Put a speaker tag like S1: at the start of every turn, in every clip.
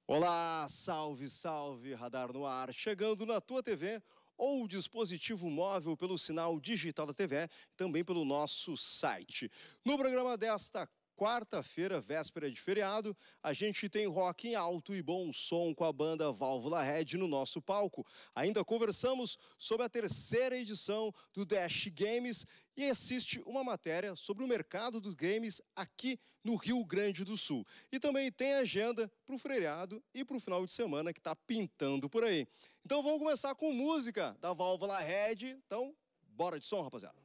S1: Olá, salve, salve, Radar no ar, chegando na tua TV ou dispositivo móvel pelo sinal digital da TV, também pelo nosso site. No programa desta quarta-feira, véspera de feriado, a gente tem rock em alto e bom som com a banda Válvula Red no nosso palco. Ainda conversamos sobre a terceira edição do Dash Games e assiste uma matéria sobre o mercado dos games aqui no Rio Grande do Sul. E também tem agenda para o feriado e para o final de semana que está pintando por aí. Então vamos começar com música da Válvula Red. Então, bora de som, rapaziada.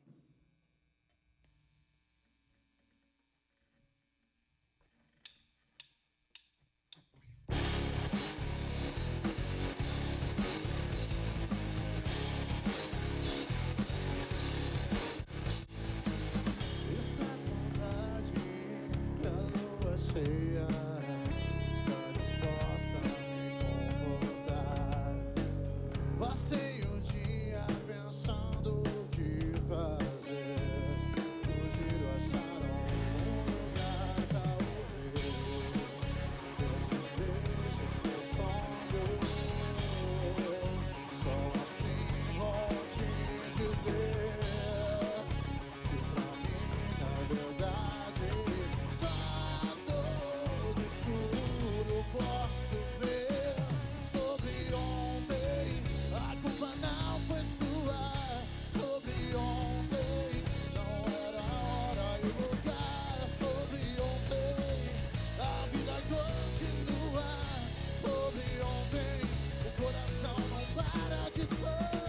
S2: Está disposta a me confortar. Passei o dia pensando o que fazer. Fugir ou achar algum lugar, talvez. Eu te vejo no meu sonho. Só assim vou te dizer que pra mim, na verdade, posso ver sobre ontem. A culpa não foi sua. Sobre ontem não era a hora e o lugar. Sobre ontem a vida continua. Sobre ontem o coração não para de sangrar.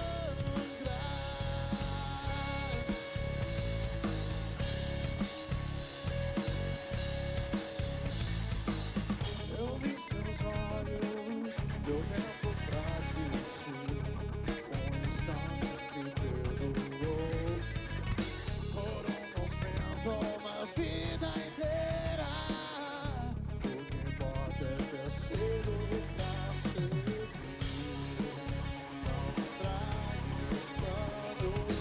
S2: Eu vi seus olhos, deu tempo pra assistir um instante que perdoou. Por um momento, uma vida inteira. O que importa é ter sido pra seguir. Não estrague os planos.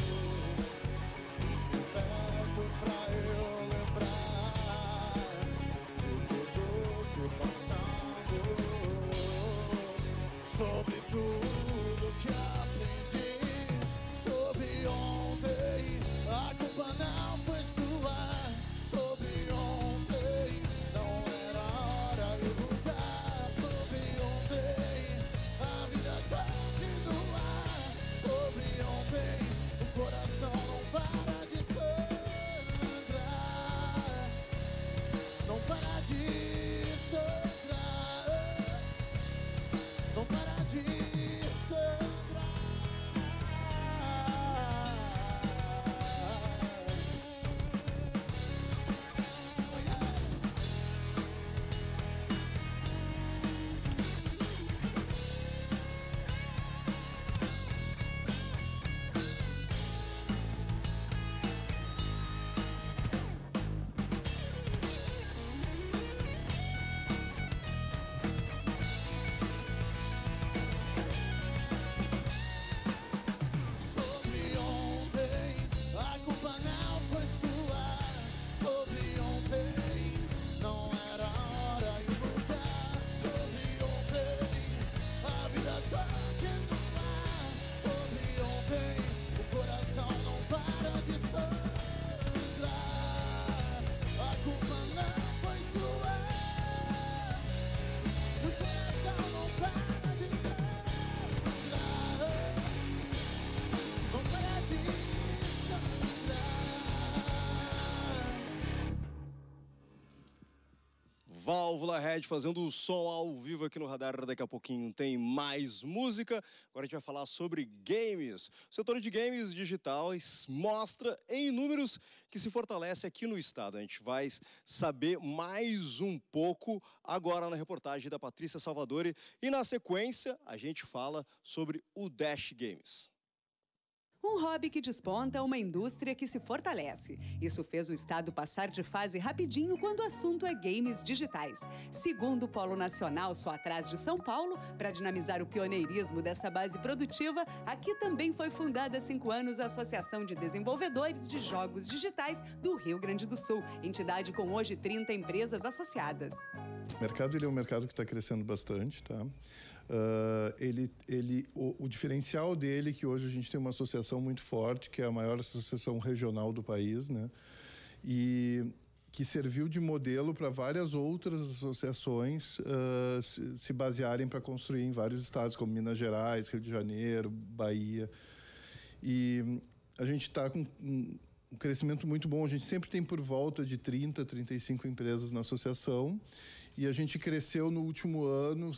S2: Fique perto pra eu lembrar de tudo que passamos, sobre tudo que aprendi. Sobre ontem, a culpa não foi sua. Sobre ontem, não era a hora e o lugar. Sobre ontem, a vida continua. Sobre ontem, o coração não para de sangrar. Não para de sangrar. Não para de sangrar. Sobre ontem, a culpa não foi sua. Sobre ontem, não era a hora e o lugar. Sobre ontem, a vida continua. Sobre ontem, o coração não para de sangrar. A culpa não foi sua. O coração não para de sangrar. Não para de sangrar.
S1: Válvula Red fazendo o som ao vivo aqui no Radar. Daqui a pouquinho tem mais música. Agora a gente vai falar sobre games. O setor de games digitais mostra em números que se fortalece aqui no estado. A gente vai saber mais um pouco agora na reportagem da Patrícia Salvadori. E na sequência a gente fala sobre o Dash Games.
S3: Um hobby que desponta, uma indústria que se fortalece. Isso fez o estado passar de fase rapidinho quando o assunto é games digitais. Segundo o Polo Nacional, só atrás de São Paulo, para dinamizar o pioneirismo dessa base produtiva, aqui também foi fundada há 5 anos a Associação de Desenvolvedores de Jogos Digitais do Rio Grande do Sul, entidade com hoje 30 empresas associadas.
S4: O mercado ele é um mercado que está crescendo bastante, tá? O diferencial dele é que hoje a gente tem uma associação muito forte, que é a maior associação regional do país, né? E que serviu de modelo para várias outras associações se basearem para construir em vários estados, como Minas Gerais, Rio de Janeiro, Bahia. E a gente está com um crescimento muito bom. A gente sempre tem por volta de 30, 35 empresas na associação. E a gente cresceu no último ano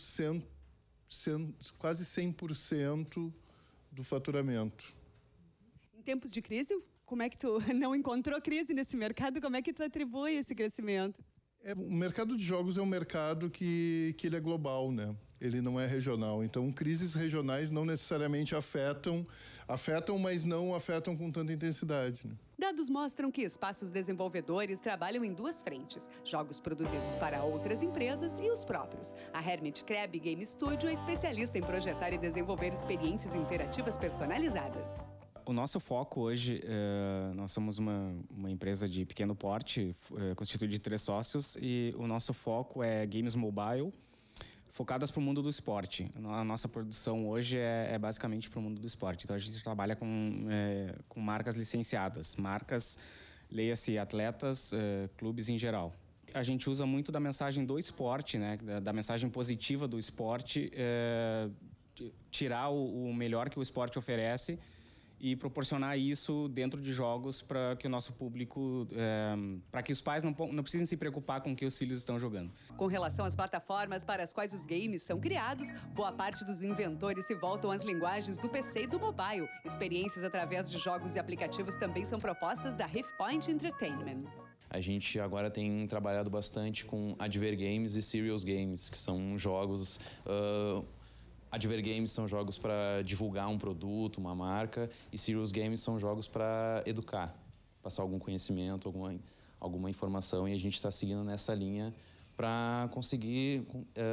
S4: quase 100% do faturamento.
S3: Em tempos de crise, como é que tu não encontrou crise nesse mercado? Como é que tu atribui esse crescimento?
S4: O mercado de jogos é um mercado que ele é global, né? Ele não é regional. Então, crises regionais não necessariamente afetam, mas não afetam com tanta intensidade, né?
S3: Dados mostram que espaços desenvolvedores trabalham em 2 frentes: jogos produzidos para outras empresas e os próprios. A Hermit Crab Game Studio é especialista em projetar e desenvolver experiências interativas personalizadas.
S5: O nosso foco hoje, nós somos uma empresa de pequeno porte, constituída de 3 sócios, e o nosso foco é games mobile, focadas para o mundo do esporte. A nossa produção hoje é basicamente para o mundo do esporte. Então, a gente trabalha com marcas licenciadas. Marcas, leia-se atletas, clubes em geral. A gente usa muito da mensagem do esporte, né? Da mensagem positiva do esporte, tirar o melhor que o esporte oferece e proporcionar isso dentro de jogos para que o nosso público, para que os pais não precisem se preocupar com o que os filhos estão jogando.
S3: Com relação às plataformas para as quais os games são criados, boa parte dos inventores se voltam às linguagens do PC e do mobile. Experiências através de jogos e aplicativos também são propostas da Riftpoint Entertainment.
S6: A gente agora tem trabalhado bastante com Adver Games e Serious Games, que são jogos... Adver Games são jogos para divulgar um produto, uma marca, e Serious Games são jogos para educar, passar algum conhecimento, alguma informação, e a gente está seguindo nessa linha para conseguir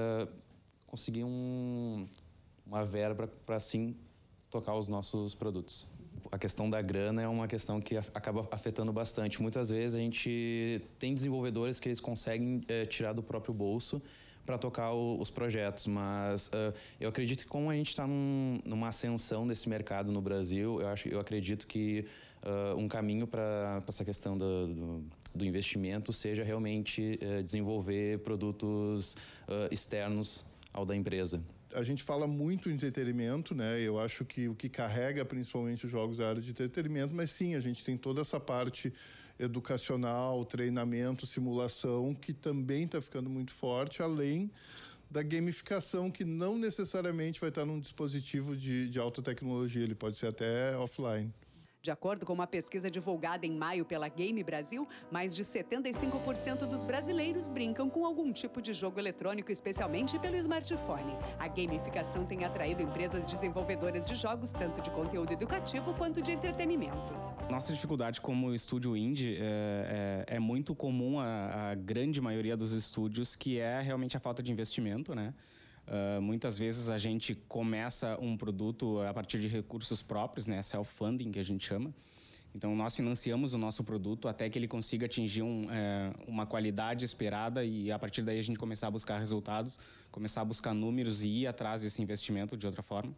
S6: uma verba para, assim, tocar os nossos produtos. A questão da grana é uma questão que acaba afetando bastante. Muitas vezes a gente tem desenvolvedores que eles conseguem tirar do próprio bolso para tocar os projetos, mas eu acredito que como a gente está numa ascensão desse mercado no Brasil, eu acredito que um caminho para essa questão do investimento seja realmente desenvolver produtos externos ao da empresa.
S4: A gente fala muito em entretenimento, né? Eu acho que o que carrega principalmente os jogos é a área de entretenimento, mas sim, a gente tem toda essa parte educacional, treinamento, simulação, que também está ficando muito forte, além da gamificação, que não necessariamente vai estar num dispositivo de alta tecnologia, ele pode ser até offline.
S3: De acordo com uma pesquisa divulgada em maio pela Game Brasil, mais de 75% dos brasileiros brincam com algum tipo de jogo eletrônico, especialmente pelo smartphone. A gamificação tem atraído empresas desenvolvedoras de jogos, tanto de conteúdo educativo quanto de entretenimento.
S5: Nossa dificuldade como estúdio indie é muito comum à grande maioria dos estúdios, que é realmente a falta de investimento, né? Muitas vezes a gente começa um produto a partir de recursos próprios, né? Self-funding, que a gente chama. Então, nós financiamos o nosso produto até que ele consiga atingir uma qualidade esperada, e a partir daí a gente começar a buscar resultados, começar a buscar números e ir atrás desse investimento de outra forma.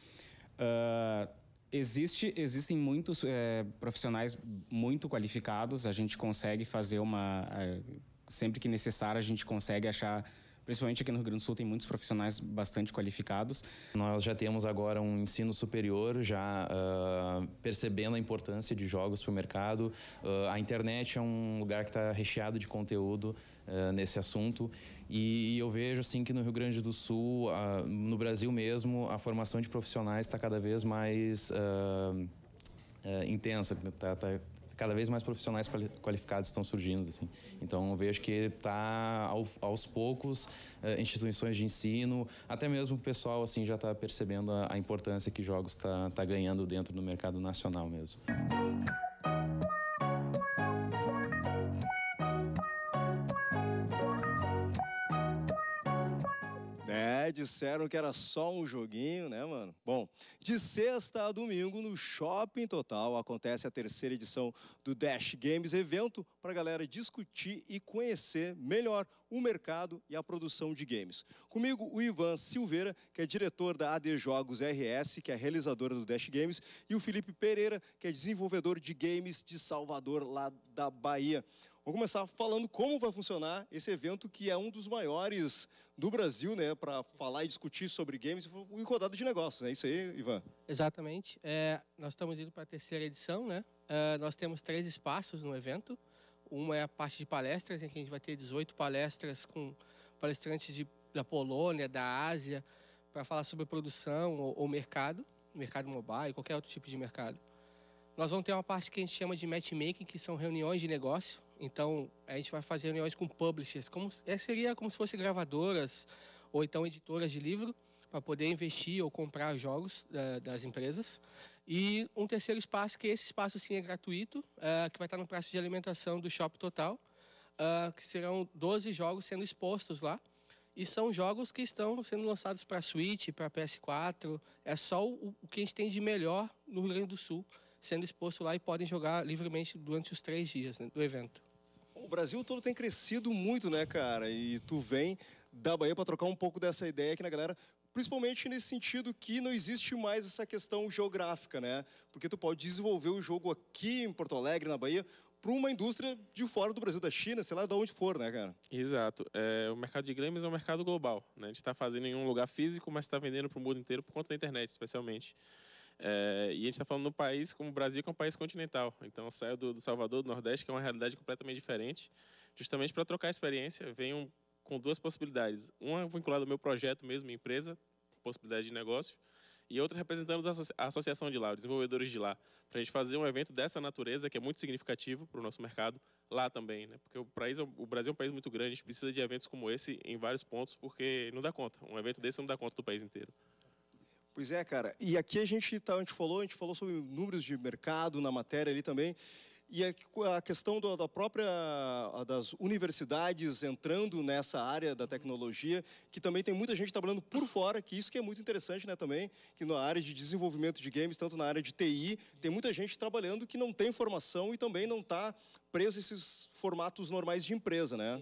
S5: Existem muitos profissionais muito qualificados. A gente consegue fazer sempre que necessário, a gente consegue achar... Principalmente aqui no Rio Grande do Sul tem muitos profissionais bastante qualificados.
S6: Nós já temos agora um ensino superior, já percebendo a importância de jogos para o mercado. A internet é um lugar que está recheado de conteúdo nesse assunto. E eu vejo assim que no Rio Grande do Sul, no Brasil mesmo, a formação de profissionais está cada vez mais intensa, está cada vez mais profissionais qualificados estão surgindo, assim. Então, eu vejo que está, aos poucos, instituições de ensino, até mesmo o pessoal, assim, já está percebendo a importância que jogos está ganhando dentro do mercado nacional mesmo.
S1: Disseram que era só um joguinho, né, mano? Bom, de sexta a domingo, no Shopping Total, acontece a terceira edição do Dash Games, evento para a galera discutir e conhecer melhor o mercado e a produção de games. Comigo, o Ivan Silveira, que é diretor da AD Jogos RS, que é realizadora do Dash Games, e o Felipe Pereira, que é desenvolvedor de games de Salvador, lá da Bahia. Vamos começar falando como vai funcionar esse evento, que é um dos maiores do Brasil, né, para falar e discutir sobre games e rodada de negócios, é isso aí, Ivan?
S7: Exatamente. Nós estamos indo para a terceira edição, né? Nós temos 3 espaços no evento. Uma é a parte de palestras, em que a gente vai ter 18 palestras com palestrantes da Polônia, da Ásia, para falar sobre produção ou mercado mobile, qualquer outro tipo de mercado. Nós vamos ter uma parte que a gente chama de matchmaking, que são reuniões de negócio. Então, a gente vai fazer reuniões com publishers, seria como se fossem gravadoras ou então editoras de livro, para poder investir ou comprar jogos das empresas. E um terceiro espaço, que esse espaço sim é gratuito, que vai estar no praça de alimentação do Shopping Total, que serão 12 jogos sendo expostos lá. E são jogos que estão sendo lançados para Switch, para PS4. É só o que a gente tem de melhor no Rio Grande do Sul sendo exposto lá, e podem jogar livremente durante os 3 dias, né, do evento.
S1: O Brasil todo tem crescido muito, né, cara? E tu vem da Bahia para trocar um pouco dessa ideia aqui na galera, principalmente nesse sentido que não existe mais essa questão geográfica, né? Porque tu pode desenvolver o jogo aqui em Porto Alegre, na Bahia, para uma indústria de fora do Brasil, da China, sei lá de onde for, né, cara?
S8: Exato. O mercado de games é um mercado global, né? A gente está fazendo em um lugar físico, mas está vendendo para o mundo inteiro por conta da internet, especialmente. E a gente está falando num país como o Brasil, que é um país continental. Então, saiu do Salvador, do Nordeste, que é uma realidade completamente diferente. Justamente para trocar experiência, venho com 2 possibilidades. Uma vinculada ao meu projeto mesmo, minha empresa, possibilidade de negócio. E outra representando a associação de lá, os desenvolvedores de lá. Para a gente fazer um evento dessa natureza, que é muito significativo para o nosso mercado, lá também, né? Porque o Brasil é um país muito grande, a gente precisa de eventos como esse em vários pontos, porque não dá conta. Um evento desse não dá conta do país inteiro.
S1: Pois é, cara. E aqui a gente falou sobre números de mercado na matéria ali também. E a questão das universidades entrando nessa área da tecnologia, que também tem muita gente trabalhando por fora, que isso que é muito interessante, né, também, que na área de desenvolvimento de games, tanto na área de TI, tem muita gente trabalhando que não tem formação e também não está preso a esses formatos normais de empresa, né?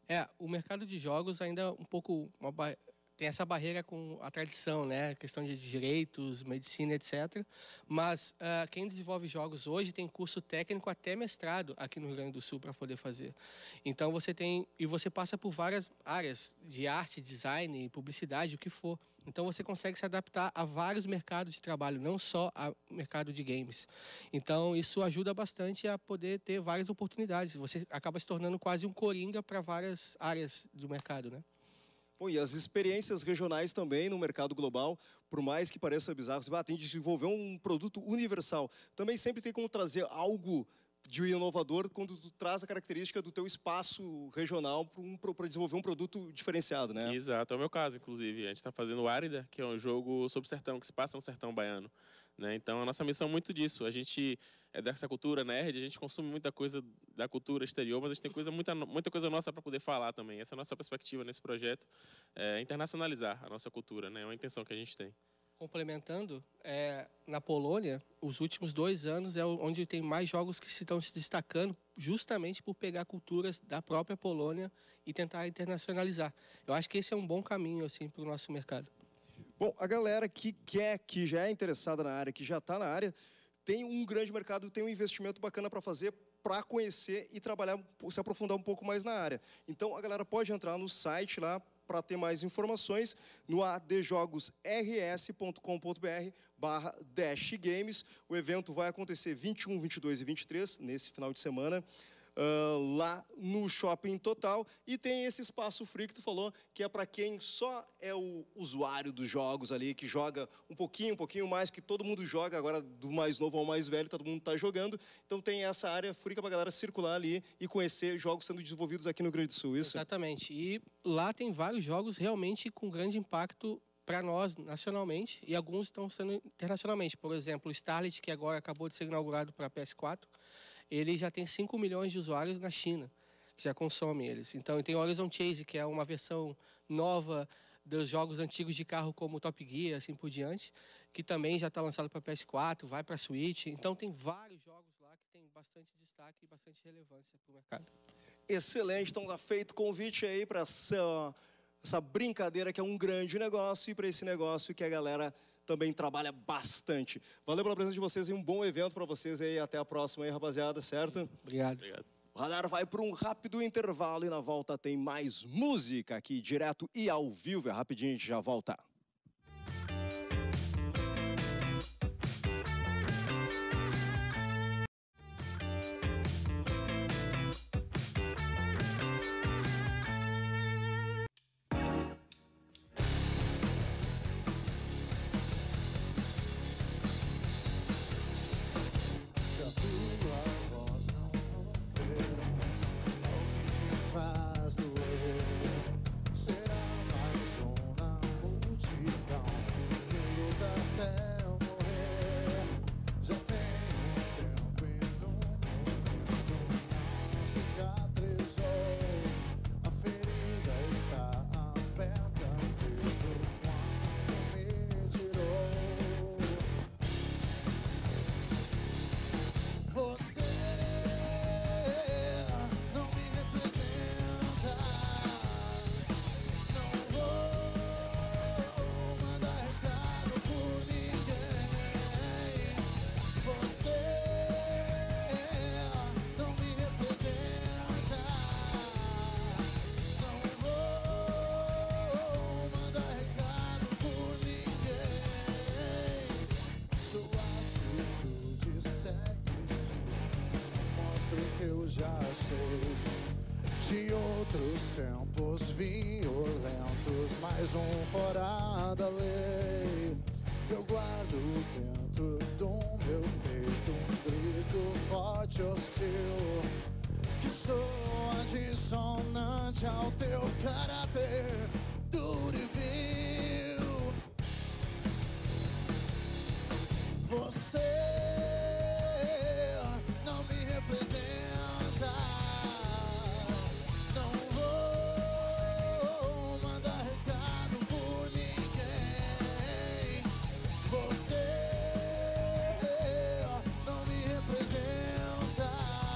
S7: O mercado de jogos ainda um pouco tem essa barreira com a tradição, né? A questão de direitos, medicina, etc. Mas quem desenvolve jogos hoje tem curso técnico até mestrado aqui no Rio Grande do Sul para poder fazer. Então você passa por várias áreas de arte, design, publicidade, o que for. Então você consegue se adaptar a vários mercados de trabalho, não só ao mercado de games. Então isso ajuda bastante a poder ter várias oportunidades. Você acaba se tornando quase um coringa para várias áreas do mercado, né?
S1: Bom, e as experiências regionais também no mercado global, por mais que pareça bizarro, você tem de desenvolver um produto universal. Também sempre tem como trazer algo de inovador quando tu traz a característica do teu espaço regional para desenvolver um produto diferenciado, né?
S8: Exato, é o meu caso, inclusive. A gente está fazendo o Árida, que é um jogo sobre o sertão, que se passa no sertão baiano. Né? Então, a nossa missão é muito disso. A gente é dessa cultura nerd, a gente consome muita coisa da cultura exterior, mas a gente tem muita coisa nossa para poder falar também. Essa é a nossa perspectiva nesse projeto, internacionalizar a nossa cultura, né? É uma intenção que a gente tem.
S7: Complementando, na Polônia, os últimos 2 anos é onde tem mais jogos que estão se destacando justamente por pegar culturas da própria Polônia e tentar internacionalizar. Eu acho que esse é um bom caminho assim, para o nosso mercado.
S1: Bom, a galera que já é interessada na área, que já está na área, tem um grande mercado, tem um investimento bacana para fazer, para conhecer e trabalhar, se aprofundar um pouco mais na área. Então, a galera pode entrar no site lá para ter mais informações no adjogosrs.com.br/Dash Games. O evento vai acontecer 21, 22 e 23, nesse final de semana. lá no Shopping Total. E tem esse espaço free que tu falou, que é para quem só é o usuário dos jogos ali, que joga um pouquinho mais, que todo mundo joga, agora do mais novo ao mais velho, todo mundo está jogando. Então tem essa área free para a galera circular ali e conhecer jogos sendo desenvolvidos aqui no Rio Grande do Sul, isso?
S7: Exatamente. E lá tem vários jogos realmente com grande impacto para nós nacionalmente e alguns estão sendo internacionalmente. Por exemplo, o Starlet, que agora acabou de ser inaugurado para PS4, ele já tem 5 milhões de usuários na China, que já consomem eles. Então, tem o Horizon Chase, que é uma versão nova dos jogos antigos de carro como Top Gear, assim por diante, que também já está lançado para PS4, vai para Switch. Então, tem vários jogos lá que tem bastante destaque e bastante relevância para o mercado.
S1: Excelente, então tá feito convite aí para essa brincadeira que é um grande negócio e para esse negócio que a galera também trabalha bastante. Valeu pela presença de vocês e um bom evento para vocês aí. Até a próxima aí, rapaziada, certo?
S7: Obrigado.
S1: O Radar vai para um rápido intervalo e na volta tem mais música aqui, direto e ao vivo. É rapidinho, a gente já volta.
S2: Se a tua voz não for feliz, alguém te faz doer. Será mais uma multidão que luta até eu morrer. Já tem tempo e no momento não cicatrizou. A ferida está aberta, feito quando me tirou. Você não me representa. Não vou mandar recado por ninguém. Você não me representa. Não vou mandar recado por ninguém. Sua atitude segue só mostra o que eu já sei de outros tempos violentos, mais um fora da lei. Eu guardo dentro do meu peito um grito forte hostil que soa dissonante ao teu caráter duro e vil. Você não me representa. Não vou mandar recado por ninguém. Você não me representa.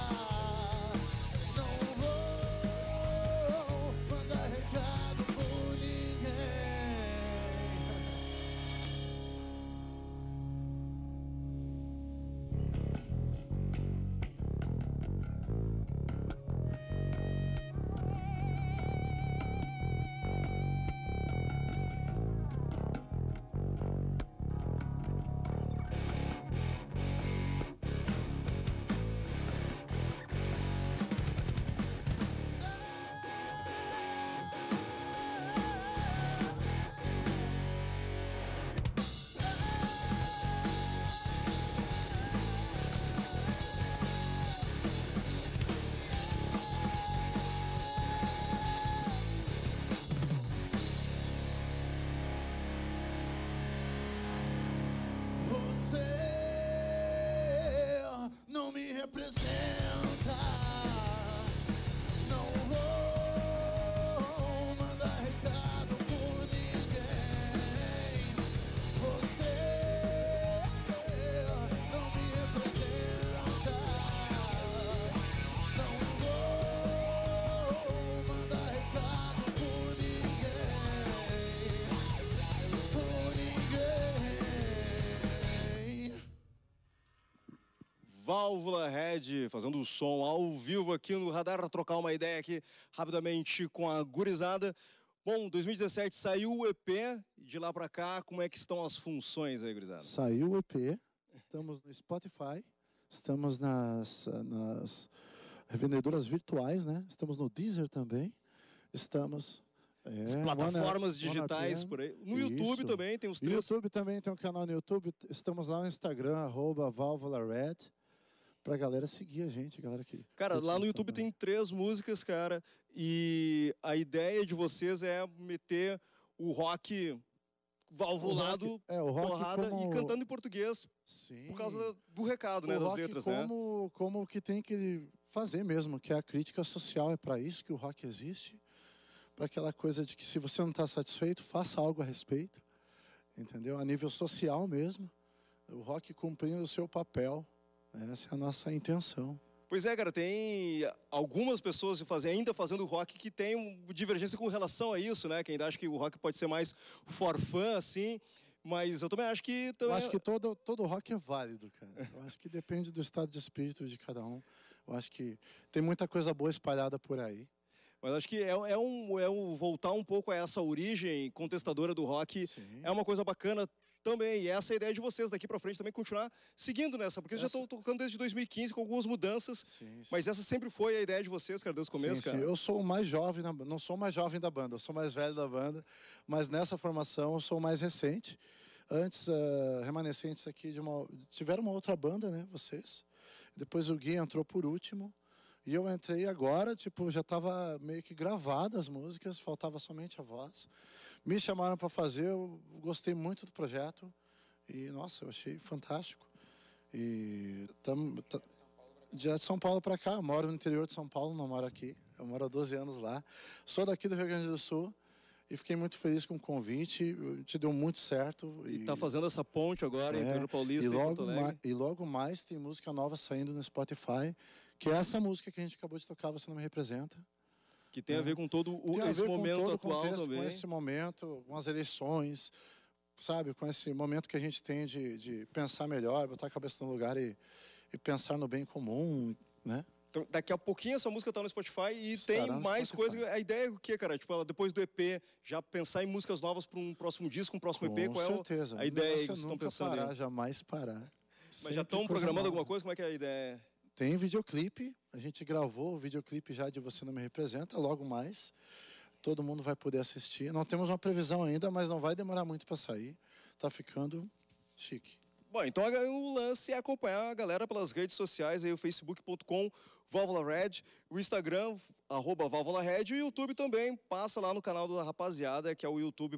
S2: Não vou mandar recado por ninguém. Você não me representa. Não vou mandar recado por ninguém. Você não me representa. Não vou mandar recado por ninguém. Por ninguém.
S1: Válvula Red, fazendo o som ao vivo aqui no Radar, trocar uma ideia aqui rapidamente com a gurizada. Bom, 2017 saiu o EP, de lá pra cá, como é que estão as funções aí, gurizada?
S2: Saiu o EP, estamos no Spotify, estamos nas revendedoras virtuais, né? Estamos no Deezer também. Estamos...
S1: As plataformas
S2: One
S1: digitais
S2: RPM.
S1: por aí. No YouTube
S2: Isso.
S1: também tem os
S2: No
S1: três.
S2: YouTube também tem um canal no YouTube. Estamos lá no Instagram, @VálvulaRed. Pra galera seguir a gente, galera que...
S1: Cara, lá no
S2: curte
S1: YouTube
S2: também.
S1: tem 3 músicas, cara. E a ideia de vocês é meter o rock valvulado,
S2: o rock
S1: porrada
S2: como...
S1: e cantando em português
S2: Sim.
S1: por causa do recado,
S2: O
S1: né? Das
S2: rock
S1: letras, né?
S2: como o que tem que fazer mesmo, que é a crítica social. É para isso que o rock existe. Para aquela coisa de que se você não está satisfeito, faça algo a respeito. Entendeu? A nível social mesmo. O rock cumprindo o seu papel. Essa é a nossa intenção.
S1: Pois é, cara, tem algumas pessoas ainda fazendo rock que tem divergência com relação a isso, né? Que ainda acha que o rock pode ser mais for fun, assim. Mas eu também acho que...
S2: Eu acho que todo rock é válido, cara. Eu acho que depende do estado de espírito de cada um. Eu acho que tem muita coisa boa espalhada por aí.
S1: Mas acho que voltar um pouco a essa origem contestadora do rock.
S2: Sim.
S1: É uma coisa bacana também. E essa é a ideia de vocês daqui pra frente também continuar seguindo nessa. Porque vocês já estão tocando desde 2015 com algumas mudanças.
S2: Sim.
S1: Mas essa sempre foi a ideia de vocês, cara, desde o começo, cara.
S2: Eu sou o mais jovem, não sou o mais jovem da banda, eu sou o mais velho da banda. Mas nessa formação eu sou o mais recente. Antes, remanescentes aqui tiveram uma outra banda, né, vocês. Depois o Gui entrou por último. E eu entrei agora, já estava meio que gravada as músicas, faltava somente a voz. Me chamaram para fazer, eu gostei muito do projeto. E, nossa, eu achei fantástico. E de São Paulo para cá, eu moro no interior de São Paulo, não moro aqui. Eu moro há 12 anos lá. Sou daqui do Rio Grande do Sul. E fiquei muito feliz com o convite, te deu muito certo.
S1: E tá fazendo essa ponte agora em Pedro Paulista e Porto Alegre.
S2: E logo mais tem música nova saindo no Spotify, que é essa música que a gente acabou de tocar, Você Não Me Representa.
S1: Que tem a ver com todo esse momento atual também.
S2: Com esse momento, com as eleições, sabe? Com esse momento que a gente tem de pensar melhor, botar a cabeça no lugar e pensar no bem comum, né?
S1: Então, daqui a pouquinho essa música tá no Spotify e tem mais coisa. A ideia é o quê, cara? Tipo, depois do EP, já pensar em músicas novas para um próximo disco, um próximo EP?
S2: Com
S1: qual
S2: certeza.
S1: É a ideia que vocês
S2: estão
S1: pensando
S2: parar,
S1: aí?
S2: Jamais parar.
S1: Mas já estão programando alguma coisa? Como é que é a ideia?
S2: Tem videoclipe, a gente gravou o videoclipe já de Você Não Me Representa, logo mais. Todo mundo vai poder assistir. Não temos uma previsão ainda, mas não vai demorar muito para sair. Tá ficando chique.
S1: Bom, então o lance é acompanhar a galera pelas redes sociais, aí o facebook.com/VálvulaRed, o Instagram, @VálvulaRed, e o YouTube também, passa lá no canal da rapaziada, que é o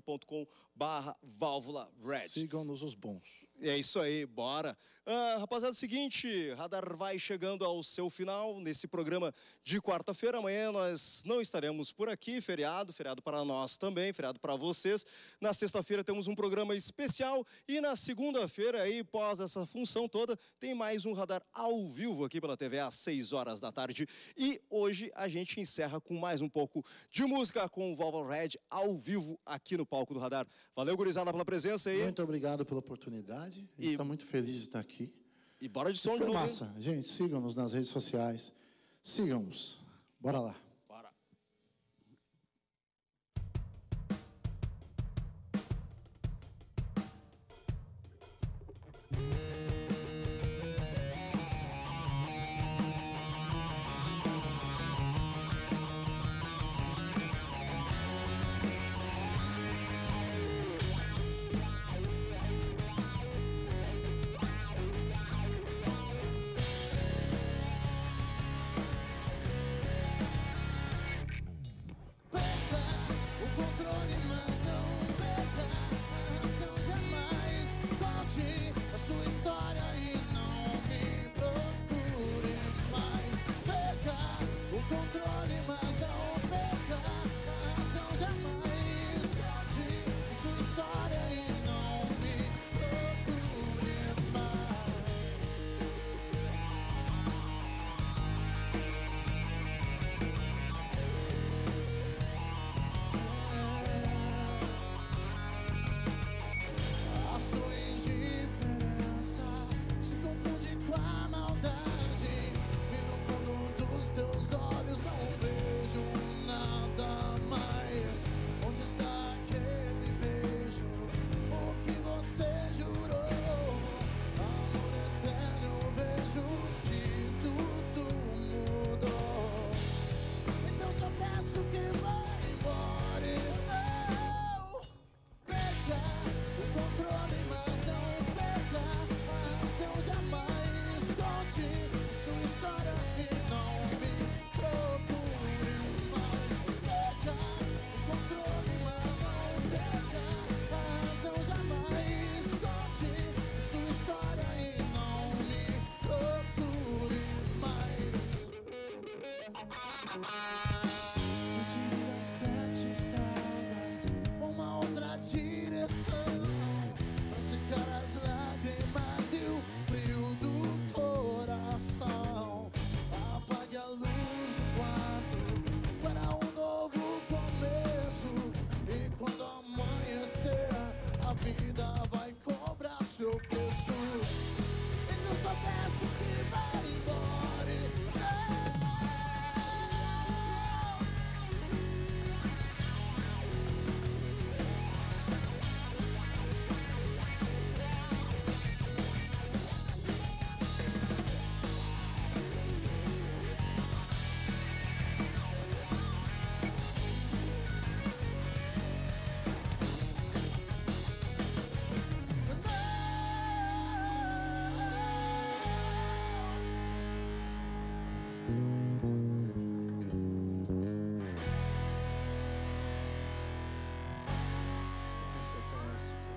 S1: youtube.com/VálvulaRed.
S2: Sigam-nos os bons.
S1: É isso aí, bora. Rapaziada, é o seguinte, Radar vai chegando ao seu final nesse programa de quarta-feira. Amanhã nós não estaremos por aqui, feriado para nós também, feriado para vocês. Na sexta-feira temos um programa especial e na segunda-feira, aí, pós essa função toda, tem mais um Radar ao vivo aqui pela TV às 6 horas da tarde. E hoje a gente encerra com mais um pouco de música com o VálvulaRed ao vivo aqui no palco do Radar. Valeu, gurizada, pela presença aí.
S2: Muito obrigado pela oportunidade. A gente está muito feliz de estar aqui.
S1: E bora de som de
S2: Foi
S1: novo.
S2: massa. Gente, sigam-nos nas redes sociais. Sigam-nos. Bora lá. faço o que